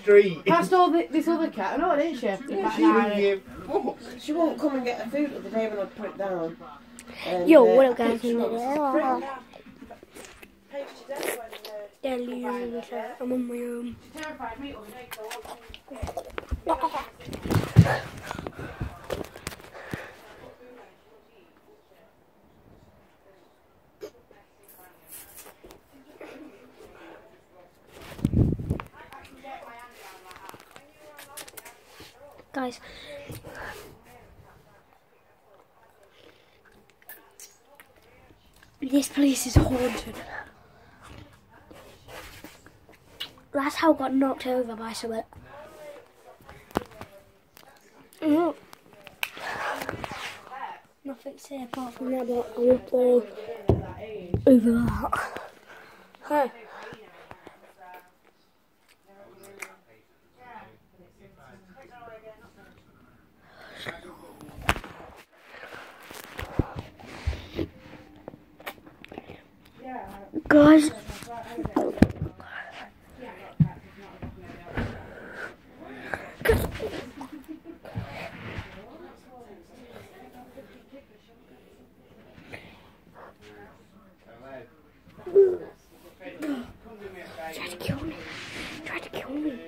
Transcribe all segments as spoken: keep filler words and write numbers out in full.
street. Past all the, this other cat, I know, didn't she? Yeah, she wouldn't give fuck. She won't come and get her food the day when I put it down. And, Yo, uh, what up, guys? I'm on my own. Terrified me all day, Guys, this place is haunted. That's how I got knocked over by something. Oh. Nothing's here apart from that, but I will go over that. Hey. Guys, try to kill me. Try to kill me.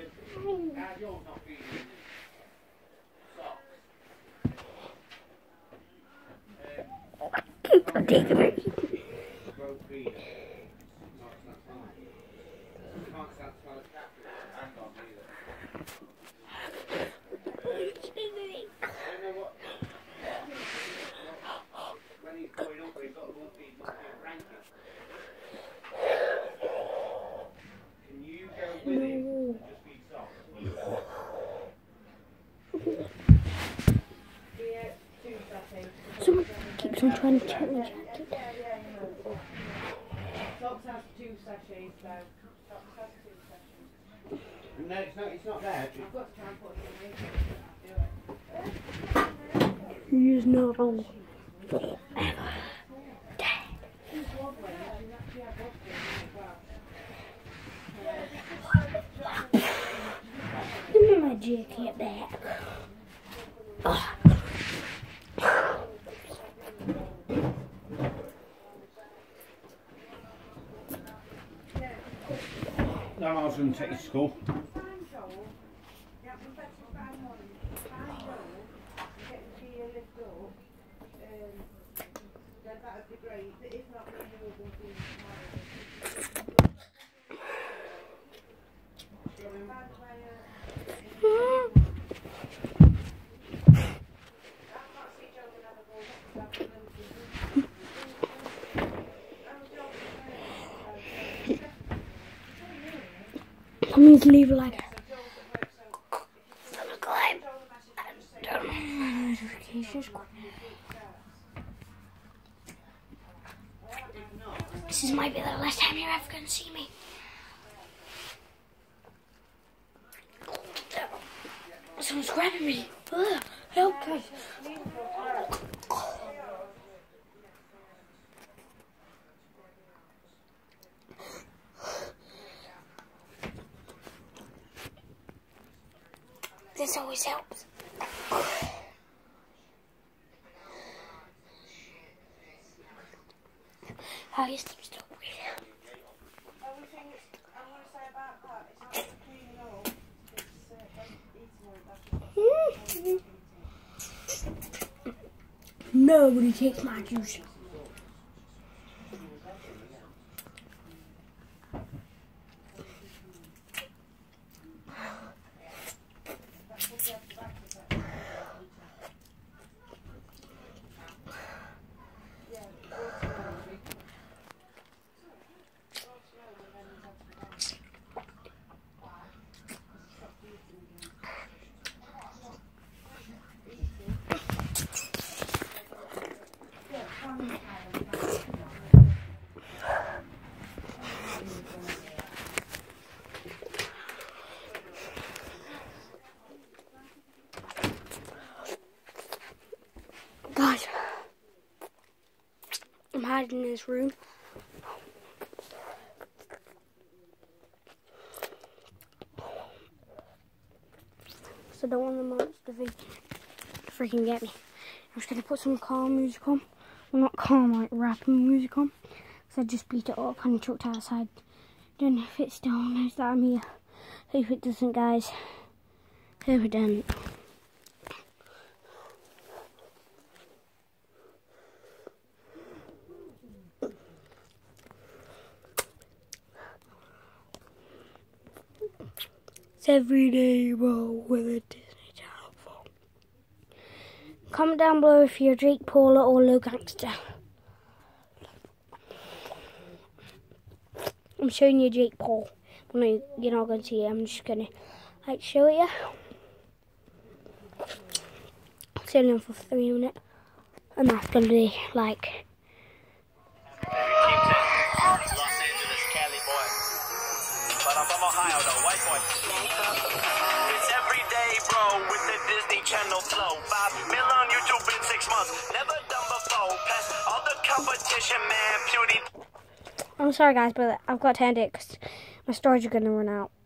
Keep on taking me. Someone keeps on trying to check my jacket. Socks has two sachets though. Socks has two sachets. No, it's not, it's not there. I've got to try and put it in the do it. He's not all dead. Give me my jacket back. Oh. No, I was going to take you to school. Please leave a like. Subscribe. And turn on notifications. This is might be the last time you're ever going to see me. Someone's grabbing me. Ugh, help guys. This always helps. How you still still breathing? Everything I'm going to say about that is not cleaning up, it's uh, eating it. Nobody takes my juice. Guys, I'm hiding in this room. because I don't want the monster to freaking get me. I'm just going to put some calm music on. Well, not calm, like rapping music on. Because I just beat it up and chucked it outside. Don't know if it still knows that I'm here. Hope it doesn't, guys. Hope it doesn't. It's everyday roll with a Disney Channel phone. Comment down below if you're Jake Paul or Lil Gangster. I'm showing you Jake Paul. Well, no, you're not going to see it. I'm just going to like show it you. It's only on for three minutes, and that's going to be like. Los Angeles, Cali boy. But I'm from Ohio though, white boy. It's every day, bro, with the Disney Channel flow. Five mil on YouTube in six months. Never done before. Past all the competition, man. Beauty. I'm sorry guys, but I've got to end it because my storage is going to run out.